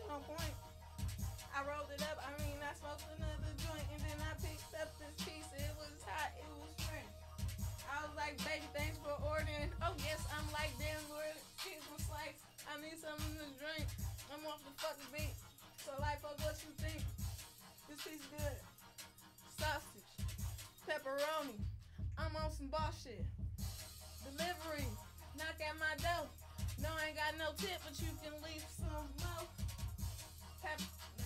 on point. I rolled it up, I smoked another joint, and then I picked up this piece. It was hot, it was fresh. I was like, baby, thanks for ordering. Oh, yes, I'm like, damn, Lord, here's my slice. I need something to drink. I'm off the fucking beat. So, like, fuck what you think. This piece good. Sausage. Pepperoni. I'm on some boss shit. Delivery. Knock at my door. No, I ain't got no tip, but you can leave some more.